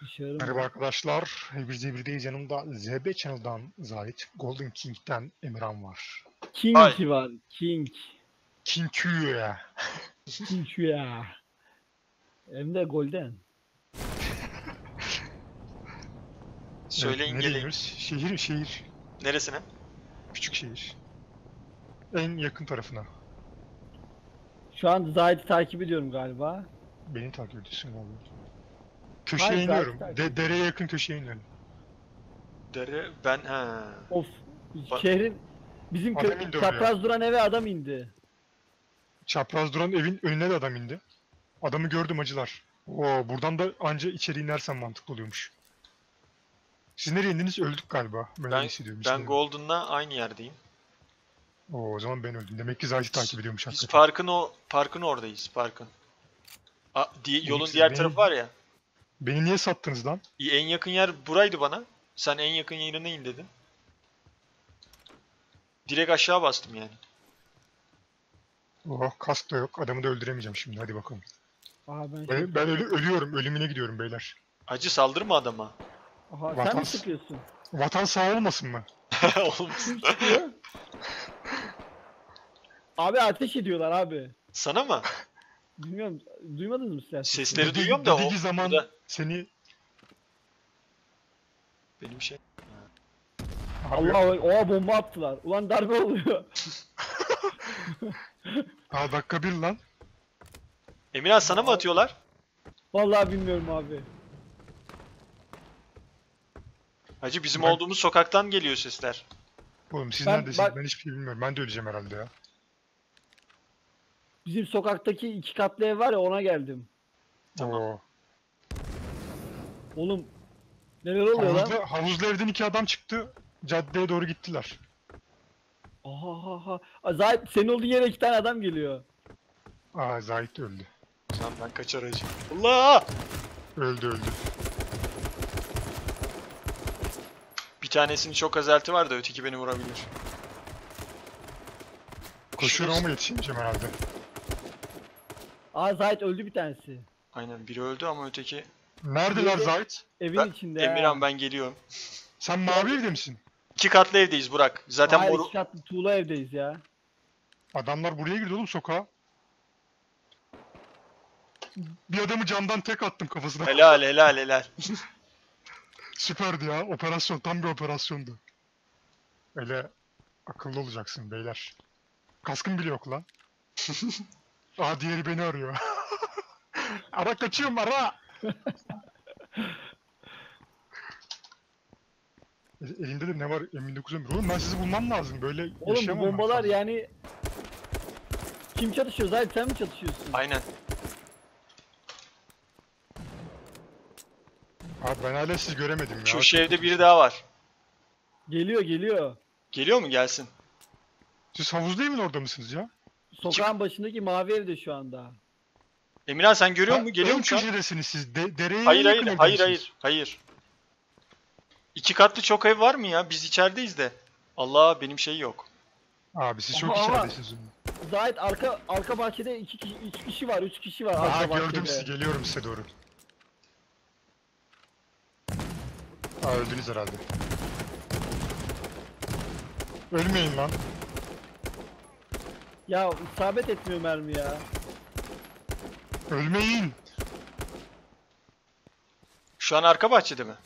Dışarı Merhaba mı? arkadaşlar. Biz de birdeyiz. Yanımda ZB Channel'dan Zahit, Golden King'den Emirhan var. King Ay. var. King. King Q'ya. King şu ya. Hem de golden. Söyleyin Nereye geleyim. iniyoruz? Şehir. Neresine? Küçük şehir. En yakın tarafına. Şu an Zahid'i takip ediyorum galiba. Beni takip ediyorsun galiba. Köşeye Hayır, iniyorum. Zahid'i takip Dereye yakın köşeye iniyorum. Dere ben ha. Of. Bak- Şehrin bizim Adam indi oraya. çapraz duran eve adam indi. Çapraz duran evin önüne de adam indi. Adamı gördüm acılar. Oo, buradan da anca içeri inersen mantıklı oluyormuş. Siz nereye indiniz? Öldük galiba. Böyle hissediyorum. Ben işte. Golden'la aynı yerdeyim. Oo, o zaman ben öldüm. Demek ki Zahit'i takip ediyormuş Biz hakikaten. parkın oradayız, parkın. Yolun siz diğer beni- tarafı var ya. Beni niye sattınız lan? En yakın yer buraydı bana. Sen en yakın yerine in dedin. Direkt aşağı bastım yani. Oh, kask da yok. Adamı da öldüremeyeceğim şimdi. Hadi bakalım. Aha ben Ben ölüyorum. Ölümüne gidiyorum beyler. Acı saldırma adama. Aha sen mi Vatan- sıkıyorsun? Vatan sağ olmasın mı? Oğlum, Kim sıkıyor? Abi ateş ediyorlar abi. sana mı? Bilmiyorum. Duymadınız mı silah sesini? Sesleri duyuyorum da Dediği zaman burada seni... benim şey. Abi, Allah oha bomba attılar. Ulan darbe oluyor. dakika bir lan. Emirhan sana mı atıyorlar? Vallahi bilmiyorum abi. Hacı bizim Ben- olduğumuz sokaktan geliyor sesler. Oğlum siz Ben- neredesiniz? bak- Ben hiçbir şey bilmiyorum. Ben de öleceğim herhalde ya. Bizim sokaktaki 2 katlı ev var ya ona geldim. Tamam. Oo. Oğlum neler oluyor lan? Havuzlu evden 2 adam çıktı. Caddeye doğru gittiler. Aha. Zahid senin olduğun yere 2 tane adam geliyor. Zahit de öldü. Tamam ben kaçar hacı. Allah! Öldü. Bir tanesinin çok azaltı var da öteki beni vurabilir. Koşuyorum ama yetişemeyeceğim herhalde. Zahid öldü bir tanesi. Aynen biri öldü ama öteki... Neredeler Biri- Zahit? Evin içinde. Emirhan ben geliyorum. Sen mavi evde misin? 2 katlı evdeyiz Burak. Zaten Hayır, moru... 2 katlı tuğla evdeyiz ya. Adamlar buraya girdi oğlum sokağa. Bir adamı camdan tek attım kafasına. Helal. Süperdi ya. Operasyon. Tam bir operasyondu. Öyle akıllı olacaksın beyler. Kaskın bile yok lan. Diğeri beni arıyor. Ara kaçıyorum ara. Elinde de ne var? M1911. Oğlum ben sizi bulmam lazım. Böyle Oğlum bu yaşayamam ben bombalar fazla. yani... Kim çatışıyor? Zahid sen mi çatışıyorsun? Aynen. Abi ben hala sizi göremedim ya. Şu evde biri daha var. Geliyor. Geliyor mu? Gelsin. Siz havuzlu evin orada mısınız ya? Sokağın başındaki mavi evde şu anda. Emirhan sen görüyor Ha, musun? Geliyor en mu şu an? köşedesiniz siz. Dereye Hayır yakın evde misiniz? hayır. 2 katlı çok ev var mı ya? Biz içerideyiz de. Allah benim şey yok. Abi siz çok Ama- içeridesiniz. Zahid arka bahçede 2 kişi 3 kişi var 3 kişi var arka bahçede. Gördüm sizi. Geliyorum size doğru. Öldünüz herhalde. Ölmeyin lan. Ya isabet etmiyor mermi ya. Ölmeyin. Şu an arka bahçede mi?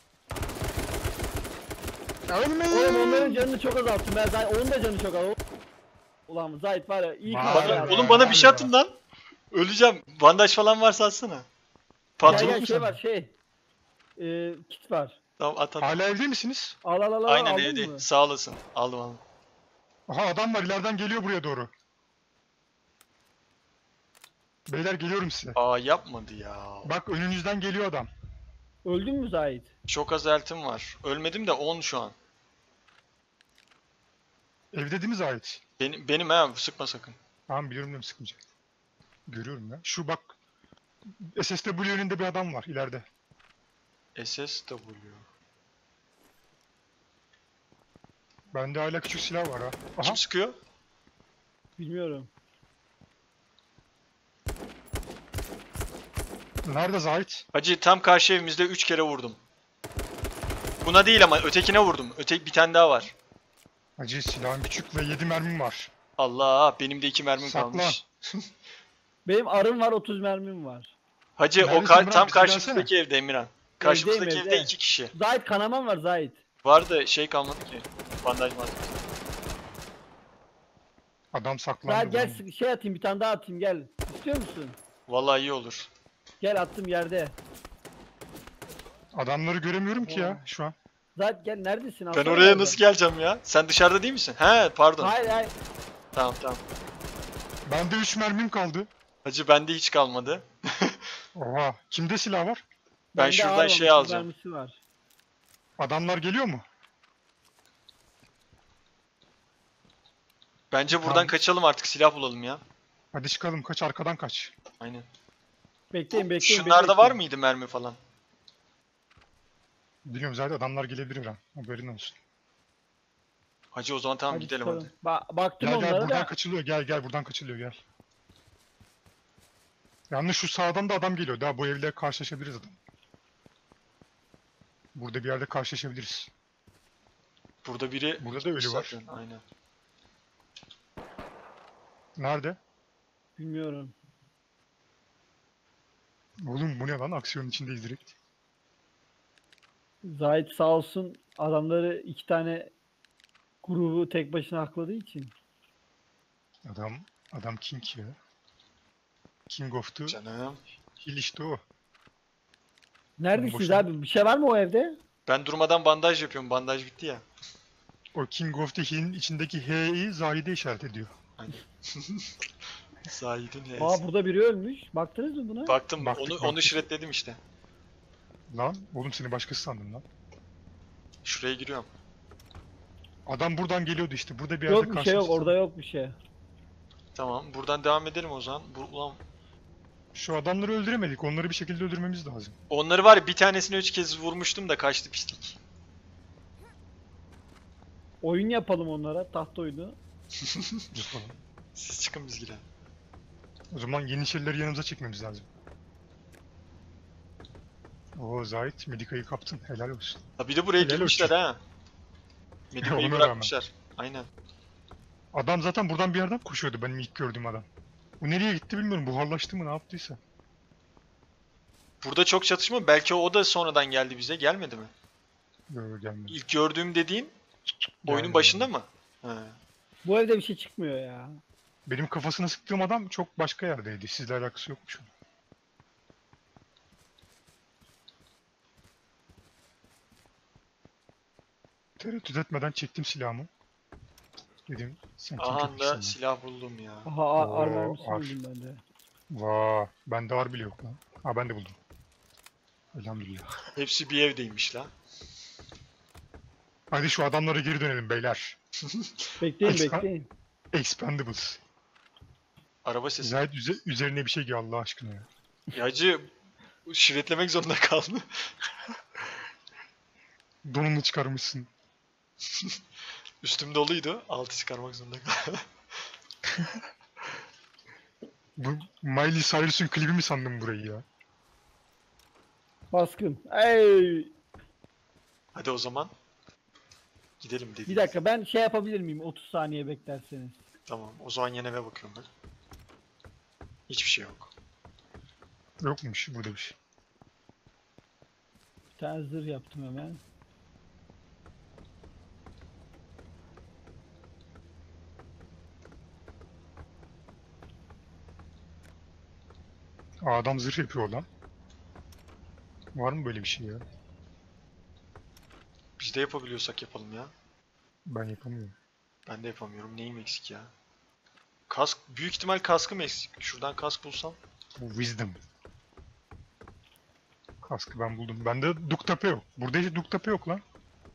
Ölmeyin. Oğlum onların canını çok azalttım ben Zahid onun da canı çok az. Ulan Zahid var ya iyi Vay karar be. ya. Oğlum bana bir şey atın lan. Öleceğim. Bandaj falan varsa atsana. Pantolon Gel mu şey sen? var kit var. Tamam at. Hala evde misiniz? Al Aynen aldın evde. mı? Sağ olasın. Aldım. Aha adam var ileriden geliyor buraya doğru. Beyler geliyorum size. Yapmadı ya. Bak önünüzden geliyor adam. Öldün mü Zahid? Çok az eltim var. Ölmedim de 10 şu an. Evde değil mi Zahit? Benim ha sıkma sakın. Tamam biliyorum diyorum sıkmayacak. Görüyorum ya. Şu bak. SSW önünde bir adam var ileride. SSW. Bende hala küçük silah var ha. Aha. Kim sıkıyor? Bilmiyorum. Nerede Zahit? Hacı tam karşı evimizde 3 kere vurdum. Buna değil ama ötekine vurdum. Bir tane daha var. Hacı silahın küçük ve 7 mermim var. Allah, benim de 2 mermim Saklan. kalmış. Benim arım var, 30 mermim var. Hacı o Neredesin Burak? tam Bizi karşımızdaki evde Emirhan. Karşımızdaki Evdeyim, evde evde. 2 kişi. Zahit kanamam var Zahit. Vardı şey kalmadı ki. Bandaj malzemesi. Adam saklandı. Gel buranın. şey atayım, bir tane daha atayım, gel. İstiyor musun? Vallahi iyi olur. Gel, attım yerde. Adamları göremiyorum ki ya şu an. Zahit gel, neredesin? Ben Alsana oraya nereden? nasıl geleceğim ya? Sen dışarıda değil misin? He pardon. Hayır hayır. Tamam. Bende 3 mermim kaldı. Hacı bende hiç kalmadı. Oha. Kimde silah var? Ben Bende şuradan ağır var, şey 30 alacağım. mermisi var. Adamlar geliyor mu? Bence buradan Tamam. kaçalım artık, silah bulalım ya. Hadi çıkalım, kaç arkadan kaç. Aynen. Bekleyin. Şunlarda var mıydı mermi falan? Biliyorum zaten adamlar gelebilir ha. Haberin olsun. Hacı o zaman tamam gidelim hadi. Baktım Gel gel onlara buradan da. kaçılıyor. Gel buradan kaçılıyor gel. Yalnız şu sağdan da adam geliyor. Daha bu evle karşılaşabiliriz adam. Burada bir yerde karşılaşabiliriz. Burada biri Burada da ölü var. zaten, aynen. Nerede? Bilmiyorum. Oğlum bu ne lan? Aksiyonun içindeyiz direkt. Zahit sağ olsun, adamları 2 tane grubu tek başına hakladığı için. Adam King ya. King of the Canım. Hill işte o. Neredesiniz Boşuna- abi? Bir şey var mı o evde? Ben durmadan bandaj yapıyorum. Bandaj bitti ya. O King of the Hill'in içindeki H'yi Zahide işaret ediyor. Zahid'in Aa, burada biri ölmüş. Baktınız mı buna? Baktım Baktık, onu baktık. şiretledim işte. Lan oğlum seni başkası sandım lan. Şuraya giriyorum. Adam buradan geliyordu işte. Burada bir yerde Yok bir şey yok, karşılaştık. orada yok bir şey. Tamam, buradan devam edelim o zaman. Ulan Şu adamları öldüremedik. Onları bir şekilde öldürmemiz lazım. onları var ya, bir tanesini 3 kez vurmuştum da kaçtı pislik. Oyun yapalım onlara, tahta oyunu. Yapalım. Siz çıkın biz girelim. O zaman Yeniçerileri yanımıza çekmemiz lazım. Oo Zahit, Medika'yı kaptın. Helal olsun. Ha bir de buraya Helal girmişler olsun. ha. Medika'yı Ona bırakmışlar. Aynen. Adam zaten buradan bir yerden koşuyordu benim ilk gördüğüm adam. Bu nereye gitti bilmiyorum. Buharlaştı mı ne yaptıysa. Burada çok çatışma. Belki o da sonradan geldi bize. Gelmedi mi? Yok gelmedi. İlk gördüğüm dediğin oyunun Gelmedi. başında mı? He. Bu evde bir şey çıkmıyor ya. Benim kafasına sıktığım adam çok başka yerdeydi. Sizle alakası yokmuş. Tereddüt etmeden çektim silahımı. Dedim sen kim Aha köpeksin da ya. silah buldum ya. Aha, Oo, ar vermişsin ar. buldum ben de. Vaa, bende var bile yok lan. Ha ben de buldum. Elhamdülillah. Hepsi bir evdeymiş la. Hadi şu adamlara geri dönelim beyler. Bekleyin Expa- bekleyin. Expendables. Araba sesi. Zahid üzerine bir şey giy Allah aşkına ya. Ya hacı şiretlemek zorunda kaldı. Donunu çıkarmışsın. Üstüm doluydu. Altı çıkarmak zorunda kaldım. Bu Miley Cyrus'un klibi mi sandın burayı ya? Baskın. Ey! Hadi o zaman. Gidelim dedi. Bir dakika, ben şey yapabilir miyim 30 saniye beklerseniz? Tamam. O zaman yine eve bakıyorum ben. Hiçbir şey yok. Yokmuş burada bir şey. Bir tane zırh yaptım hemen. Aa, adam zırh yapıyor lan. Var mı böyle bir şey ya? Biz de yapabiliyorsak yapalım ya. Ben yapamıyorum. Ben de yapamıyorum. Neyim eksik ya? Kask. Büyük ihtimal kaskım eksik. Şuradan kask bulsam. Bu Wisdom. Kaskı ben buldum. Bende duktape yok. Burada hiç duktape yok lan.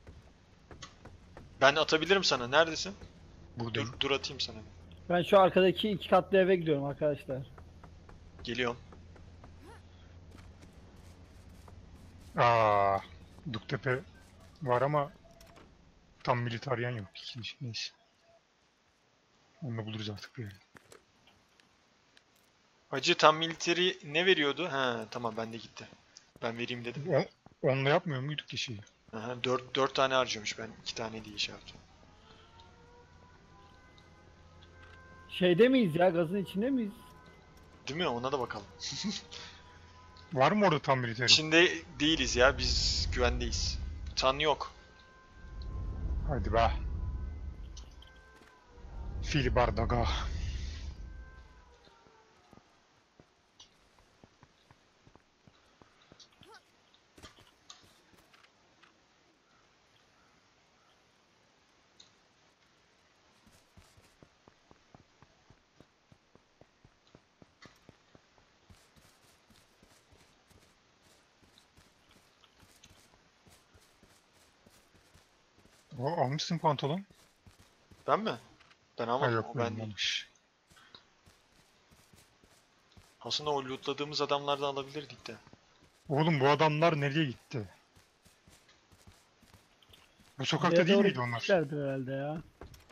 Ben atabilirim sana. Neredesin? Buradayım. Dur atayım sana. Ben şu arkadaki 2 katlı eve gidiyorum arkadaşlar. Geliyorum. Aa, duktape var ama tam militaryen yok. Neyse. Onu da buluruz artık bir yere. Hacı tam military ne veriyordu? Ha tamam bende gitti. Ben vereyim dedim. Onunla yapmıyor muyduk ki şeyi? Aha, 4 tane harcamış, ben 2 tane diye şey yaptım. Şeyde miyiz ya? Gazın içinde miyiz? Değil mi? Ona da bakalım. Var mı orada tam military? İçinde değiliz ya, biz güvendeyiz. Tan yok. Hadi be. Fili bardaga. Almışsın pantolon. Ben mi? Ben Ha almadım, yok o ben değil. almamış. Aslında o lootladığımız adamlardan alabilirdik de. Oğlum bu adamlar nereye gitti? Bu sokakta Kuzeye değil doğru miydi onlar? gitmişlerdir herhalde ya.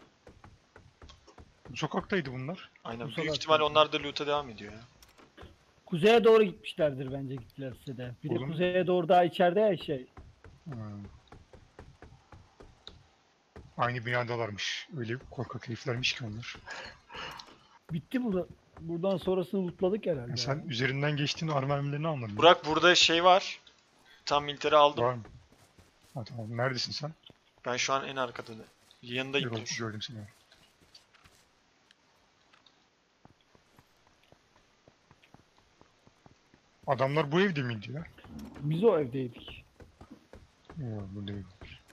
Bu sokaktaydı bunlar. Aynen. Bu Büyük sokakta. ihtimal onlar da loot'a devam ediyor ya. Kuzeye doğru gitmişlerdir bence gittilerse de. Bir de Oğlum. kuzeye doğru daha içeride ya şey. Hmm. Aynı binadalarmış. Öyle korkak heriflermiş ki onlar. Bitti burada. Buradan sonrasını lootladık herhalde. Ya sen ya. üzerinden geçtiğin armermilerini anladın. Burak, burada şey var. Tam military aldım. Var mı? Ha, tamam. Neredesin sen? Ben şu an en arkada. Yanındayım. Yok, Dur. gördüm seni. Adamlar bu evde miydi ya? Biz o evdeydik. Yok bu değil.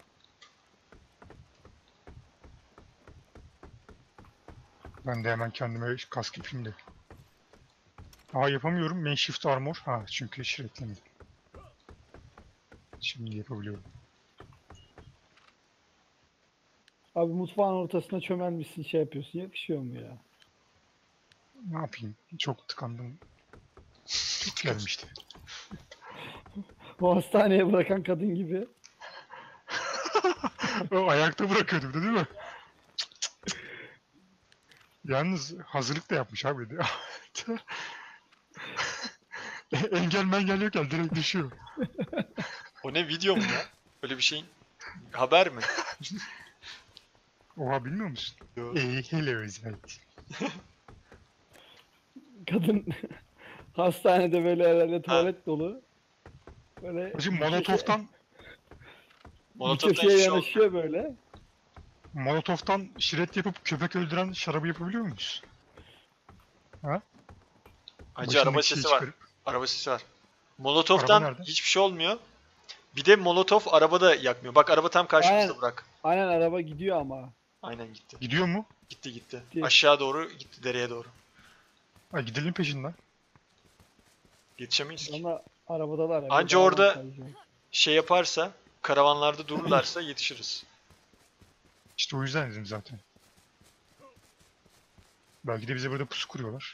Ben de hemen kendime kask yapayım da. Aa yapamıyorum. Makeshift armor. Ha çünkü şiretlemedim. Şimdi yapabiliyorum. Abi mutfağın ortasına çömelmişsin şey yapıyorsun. Yakışıyor mu ya? Ne yapayım? Çok tıkandım. Çok gelmişti. O hastaneye bırakan kadın gibi. O ayakta bırakıyordum değil mi? Yalnız hazırlık da yapmış abi. Engel mengel yok ya direkt düşüyor. O ne, video mu ya? Öyle bir şeyin haber mi? Oha bilmiyor musun? Yok. Hello evet. Kadın hastanede böyle herhalde tuvalet dolu. Böyle Hacı bir köşe- Molotov'tan bir Molotof'tan köşeye hiçbir şey olmuyor. yanaşıyor böyle. Molotov'tan şiret yapıp köpek öldüren şarabı yapabiliyor muyuz? Hacı Başındaki araba şeyi sesi var. çıkarıp- Araba sesi var. Araba Molotof'tan nerede? hiçbir şey olmuyor. Bir de Molotov arabada yakmıyor. Bak araba tam karşımızda, Aynen. Burak. Aynen araba gidiyor ama. Aynen gitti. Gidiyor mu? Gitti. Gitti. Aşağı doğru gitti, dereye doğru. Ay gidelim peşinden. Yetişemeyiz ki. Ama arabadalar. Anca orada şey yaparsa, karavanlarda dururlarsa yetişiriz. İşte o yüzden dedim zaten. Belki de bize burada pusu kuruyorlar.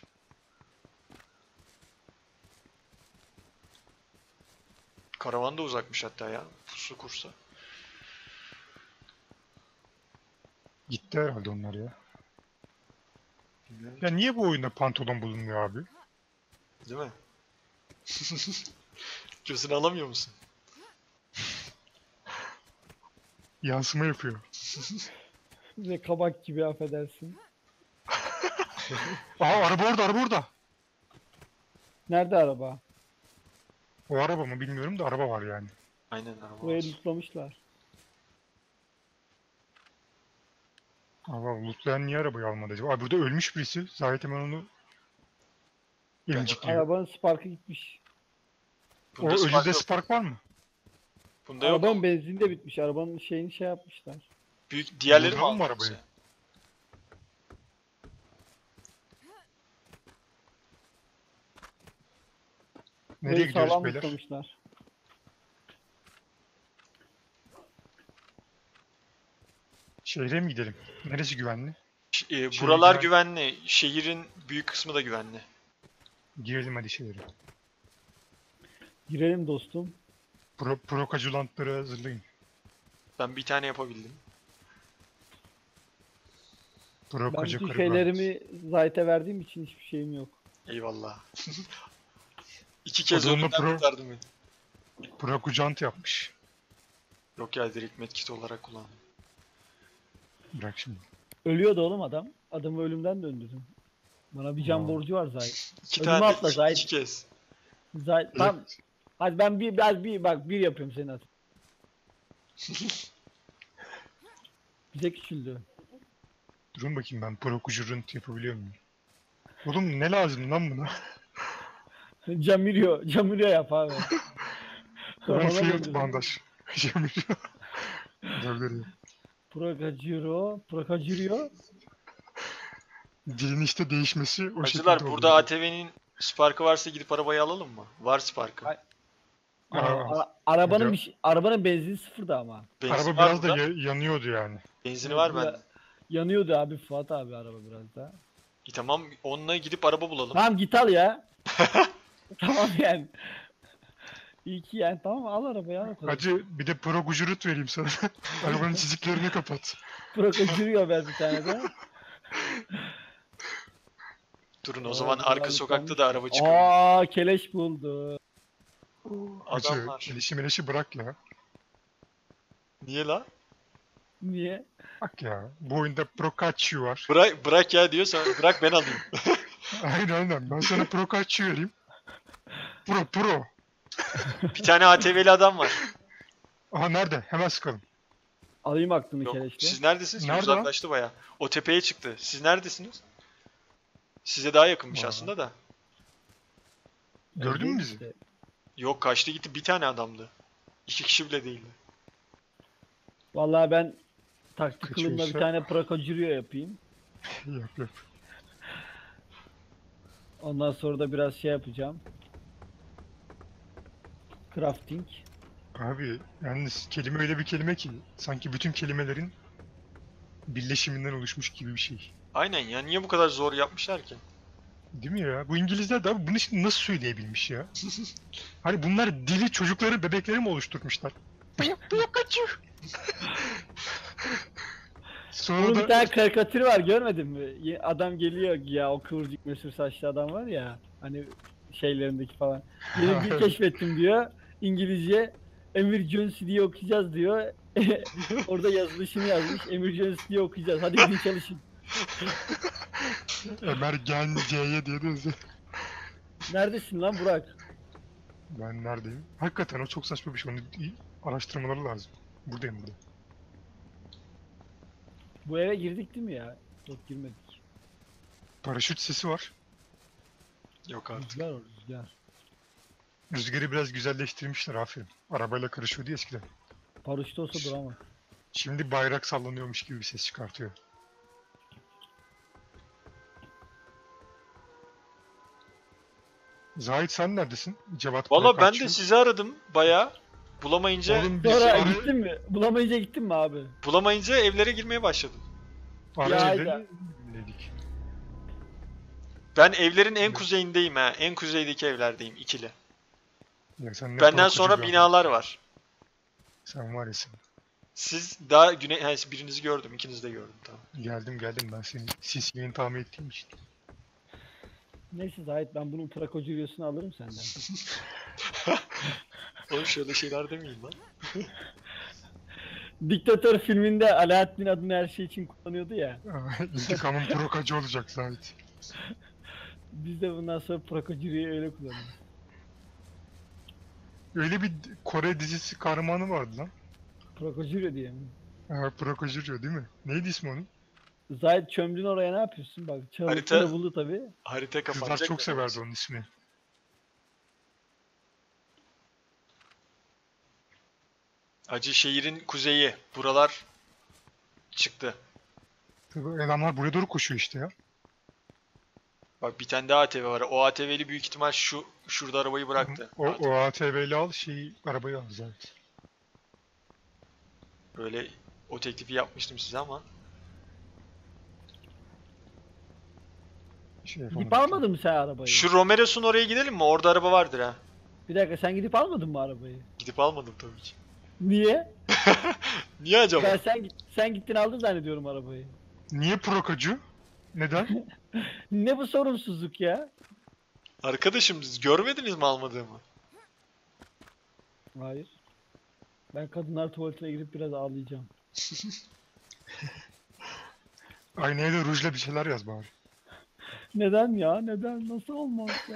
Karavan da uzakmış hatta ya. Pusu kursa. Gitti herhalde onlar ya. Bilmiyorum. Ya niye bu oyunda pantolon bulunmuyor abi? Değil mi? Gözünü alamıyor musun? Yansıma yapıyor. Ve kabak gibi affedersin. Aa araba orada, araba orada. Nerede araba? O araba mı bilmiyorum da araba var yani. Aynen, araba Burayı var. lootlamışlar. Aa lootlayan niye arabayı almadı acaba? Aa burada ölmüş birisi. Zahit hemen onu emcikliyor. Arabanın sparkı gitmiş. O Bunda spark ölüde yok. spark var mı? Bunda yok. Arabanın benzini de bitmiş. Arabanın şeyini şey yapmışlar. Büyük diğerleri mi Vurduralım mı aldın arabayı? yoksa? Nereye Burayı gidiyoruz sağlam beyler? lootlamışlar. Şehre mi gidelim? Neresi güvenli? Buralar güven- güvenli. Şehrin büyük kısmı da güvenli. Girelim hadi şehre. Girelim dostum. Prokacülantları hazırlayın. Ben bir tane yapabildim. Ben Prokaca bütün karılar. şeylerimi Zayt'e verdiğim için hiçbir şeyim yok. Eyvallah. 2 kez Adamla ölümden pro- kurtardın beni. Bırakujant yapmış. Yok ya, direkt medkit olarak kullandım. Bırak şimdi. Ölüyordu oğlum adam. Adamı ölümden döndürdüm. Bana bir can Aa. borcu var Zahit. 2 Ödümü tane, atla, 2 Zahit. kez. Zahit tamam. Hadi ben bir bak bir yapıyorum seni at. Bize küçüldü. Durun bakayım ben Bırakujant yapabiliyor muyum? Oğlum ne lazım lan buna? Camilio yap abi. On Ona field döndürdüm. bandaj. Yapabiliyor. Devleri. Procaciro. Dilin işte değişmesi o Hacılar şekilde burada oluyor. ATV'nin Spark'ı varsa gidip arabayı alalım mı? Var Spark'ı. Ay- Aa, Arabanın Hadi. arabanın benzini sıfırdı ama. Benzin Araba var biraz da burada. yanıyordu yani. Benzini var Burada bende. Yanıyordu abi Fuat abi araba biraz da. Tamam, onunla gidip araba bulalım. Tamam git al ya. Tamam yani. İyi ki yani tamam al arabayı al. Hacı bir de Bırakujant vereyim sana. Arabanın çiziklerini kapat. Procaciro ver bir tane de. Durun o Aa, zaman güzel arka bir sokakta kalmış. da araba çıkıyor. Aa keleş buldu. Hacı Adamlar. eleşi bırak ya. Niye la? Niye? Bak ya bu oyunda Procaccio var. Bırak ya diyorsan bırak ben alayım. Aynen ben sana Procaccio vereyim. Pro. Bir tane ATV'li adam var. Aha nerede? Hemen sıkalım. Alayım aklını Yok, keleşle. siz neredesiniz? Nerede lan? Uzaklaştı baya. O tepeye çıktı. Siz neredesiniz? Size daha yakınmış Aa. aslında da. Gördün mü bizi? İşte. Yok, kaçtı gitti, bir tane adamdı. 2 kişi bile değildi. Vallahi ben taktikalımla bir Kaçıyorsa- tane Procaciro yapayım. Yap. Ondan sonra da biraz şey yapacağım. Crafting. Abi yalnız kelime öyle bir kelime ki sanki bütün kelimelerin birleşiminden oluşmuş gibi bir şey. Aynen ya, niye bu kadar zor yapmışlar ki? Değil mi ya? Bu İngilizler de abi bunu şimdi nasıl söyleyebilmiş ya? Hani bunlar dili çocukları, bebekleri mi oluşturmuşlar? Bıyık kaçıyor. Sonra Bunun bir da tane karikatürü var görmedin mi? Adam geliyor ya o kıvırcık meşhur saçlı adam var ya. Hani şeylerindeki falan. Yeni bir keşfettim diyor. İngilizce Emergency diye okuyacağız diyor. Orada yazılışını yazmış. Emergency diye okuyacağız. Hadi gidin çalışın. Emergen C'ye diye de yazıyor. Neredesin lan Burak? Ben neredeyim? Hakikaten o çok saçma bir şey. Onu araştırmaları lazım. Buradayım burada. Bu eve girdik değil mi ya? Yok girmedik. Paraşüt sesi var. Yok artık. Rüzgar o rüzgar. Rüzgarı biraz güzelleştirmişler aferin. Arabayla karışıyordu ya eskiden. Paraşüt olsa duramaz. Şimdi bayrak sallanıyormuş gibi bir ses çıkartıyor. Zahit sen neredesin? Cevat Valla ben Procaccio. de sizi aradım baya. Bulamayınca Oğlum biz Sonra ara, gittin mi? Bulamayınca gittin mi abi? evlere girmeye başladım. ara Ya, evleri dedik. Ben evlerin en kuzeyindeyim ha. En kuzeydeki evlerdeyim, ikili. Ya sen ne Benden korkutucu sonra bir binalar adamsın. var. Sen var ya sen. Siz daha birinizi gördüm, ikinizi de gördüm, tamam. Geldim ben senin sinsiliğini tahmin ettiğim için. Neyse Zahit ben bunun Procacirio'sunu alırım senden. Oğlum şöyle şeyler demeyin lan. Diktatör filminde Alaaddin adını her şey için kullanıyordu ya. İntikamın Procaccio olacak Zahit. Biz de bundan sonra Procacirio'yu öyle kullanıyoruz. Öyle bir Kore dizisi kahramanı vardı lan. Procacirio diye mi? Procaccio değil mi? Neydi ismi onun? Zahit çömdün oraya ne yapıyorsun? Bak Harita- çağrısını buldu tabi. Harita Kızlar kapanacak. çok da. severdi onun ismini. Acı şehrin kuzeyi. Buralar çıktı. Tabii adamlar buraya doğru koşuyor işte ya. Bak bir tane daha ATV var. O ATV'li büyük ihtimal şurada arabayı bıraktı. O ATV'li al arabayı al zaten. Böyle o teklifi yapmıştım size ama. Şey Gidip yapamadık. almadın mı sen arabayı? Şu Romeros'un oraya gidelim mi? Orada araba vardır ha. Bir dakika sen gidip almadın mı arabayı? Gidip almadım tabii ki. Niye? Niye acaba? Ben sen gittin aldın zannediyorum arabayı. Niye Procaccio? Neden? Ne bu sorumsuzluk ya? Arkadaşım siz görmediniz mi almadığımı? Hayır. Ben kadınlar tuvaletine girip biraz ağlayacağım. Aynaya da rujla bir şeyler yaz bari. Neden ya? Neden? Nasıl olmaz ya?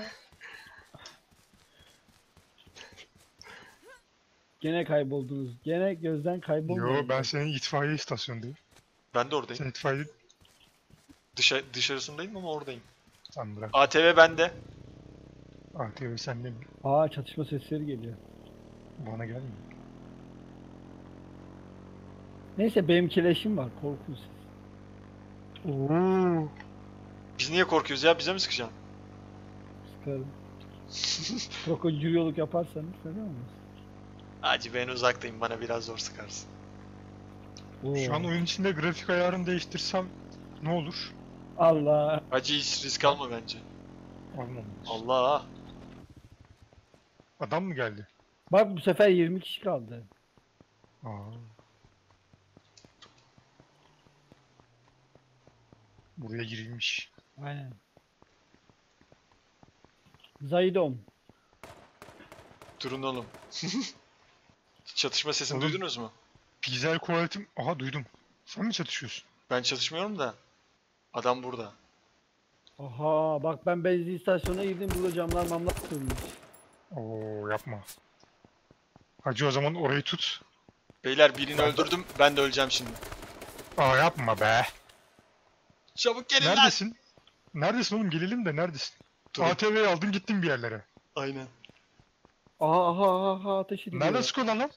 Gene kayboldunuz. Gene gözden kaybolmadınız. Yo ben senin itfaiye istasyonundayım. Ben de oradayım. Sen itfaiye... Dışarısındayım ama oradayım. Sen bırak. ATV bende. ATV sende mi? Aa, çatışma sesleri geliyor. Bana gelmiyor. Neyse benim kileşim var. Korkun siz. Oo. Biz niye korkuyoruz ya? Bize mi sıkacaksın? Sıkarım. Krokodilcülük yaparsanız neden olmaz? Hacı ben uzaktayım. Bana biraz zor sıkarsın. Oo. Şu an oyun içinde grafik ayarını değiştirsem ne olur? Allah. Hacı hiç risk alma bence. Olmaz. Allah. Adam mı geldi? Bak bu sefer 20 kişi kaldı. Aa. Buraya girilmiş. Aynen. Zaydom. Durun oğlum. Çatışma sesini Oğlum. duydunuz mu? Pizel kuvvetim... Aha duydum. Sen mi çatışıyorsun? Ben çatışmıyorum da. Adam burada. Aha bak ben benzin istasyonuna girdim, burada camlar mamlar kırılmış. Oo yapma. Hacı o zaman orayı tut. Beyler birini öldürdüm. Ben de öleceğim şimdi. Aa yapma be. Çabuk gelin lan. Neredesin? Neredesin oğlum? Gelelim de neredesin? Durun. ATV'yi aldın gittin bir yerlere. Aynen. Aha ateş ediyor. Nerede sıkıyorlar lan?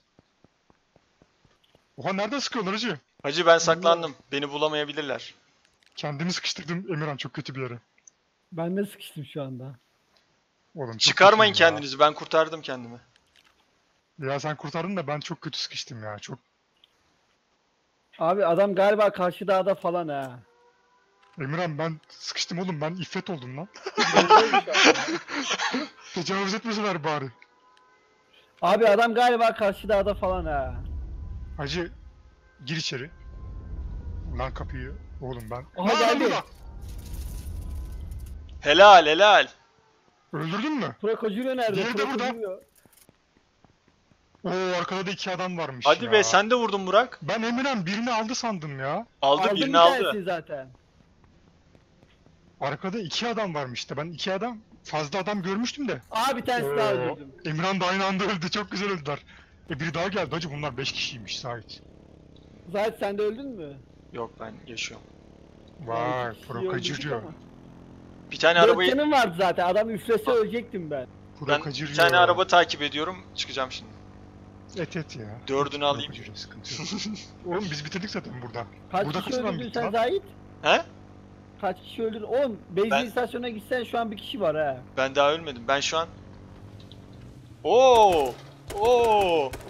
Oha nerede sıkıyorlar hacı? Hacı ben saklandım. Beni bulamayabilirler. Kendimi sıkıştırdım Emirhan çok kötü bir yere. Ben de sıkıştım şu anda. Oğlum çok Çıkarmayın kötüyüm ya. kendinizi. Ben kurtardım kendimi. Ya sen kurtardın da ben çok kötü sıkıştım ya. Çok. Abi adam galiba karşı dağda falan ha. Emirhan ben sıkıştım oğlum ben iffet oldum lan. Tecavüz etmeseler bari. Abi adam galiba karşı dağda falan ha. Hacı gir içeri. Lan kapıyı. Oğlum ben. Aha, Lan geldi. burada! Helal helal. Öldürdün mü? Krokodilo nerede? Diğeri de burada. Krokodilo. Oo arkada da iki adam varmış Hadi ya. be sen de vurdun Burak. Ben Emirhan birini aldı sandım ya. Aldı Aldım birini bir aldı. tanesini zaten. Arkada iki adam varmış işte. Ben iki adam fazla adam görmüştüm de. Aa, bir tanesi daha Oo, öldürdüm. Emirhan da aynı anda öldü. Çok güzel öldüler. Biri daha geldi hacı. Bunlar 5 kişiymiş Sait. Zahit sen de öldün mü? Yok ben yaşıyorum. Vay İki kişiyi öldürdük prokacırcı. ama. Bir tane 4 arabayı canım vardı zaten. Adam üflese ölecektim ben. ben Prokacırcı. bir tane araba takip ediyorum. Çıkacağım şimdi. Et ya. Dördünü alayım. Prokacırcı, sıkıntı yok. Oğlum biz bitirdik zaten burada. Kaç Burada kişi kaç adam öldürdün gitti sen lan? Zahit? He? Kaç kişi öldürdün? Oğlum benzin Ben- istasyonuna gitsen şu an bir kişi var ha. Ben daha ölmedim. Ben şu an Oo! Oo! Oo,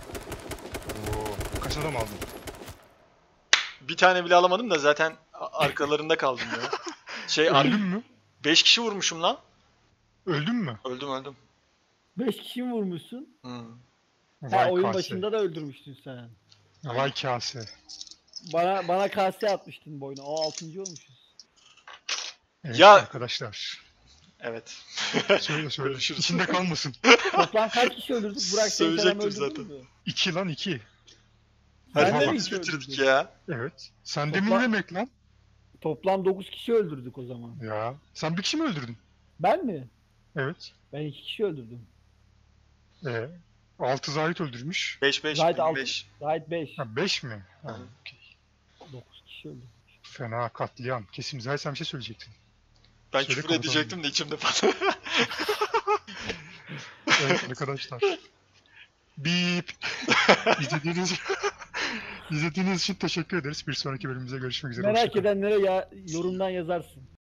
kaç adam aldın? Bir tane bile alamadım da zaten arkalarında kaldım ya. Öldün mü? 5 kişi vurmuşum lan. Öldün mü? Öldüm. 5 kişi mi vurmuşsun? Hmm. Ha, Vay oyun kase. başında da öldürmüştün sen. Vay kase. Bana kase atmıştın boyuna. O 6. olmuşuz. Evet Ya- arkadaşlar. Evet. Söyle söyle. Görüşürüz. İçinde kalmasın. Toplam kaç kişi öldürdük? Burak sen Söyleyecektim öldürdün zaten. mü? 2 lan 2. Ben Hadi de bak mi biz iki bitirdik öldürdüm? ya. Evet. Sen de mi Topla- ne demek lan? Toplam 9 kişi öldürdük o zaman. Ya. Sen bir kişi mi öldürdün? Ben mi? Evet. Ben 2 kişi öldürdüm. 6 Zahit öldürmüş. 5 Zahit altı. 5. Zahit 5. Ha 5 mi? Ha, Hı. okey. 9 kişi öldürdük. Fena katliam. Kesin Zahit sen bir şey söyleyecektin. Ben Söyle küfür komutanım. edecektim de içimde patladı. Evet arkadaşlar. Bip. İzlediğiniz için teşekkür ederiz. Bir sonraki bölümümüzde görüşmek üzere. Merak Hoşça kalın. edenlere yorumdan yazarsın.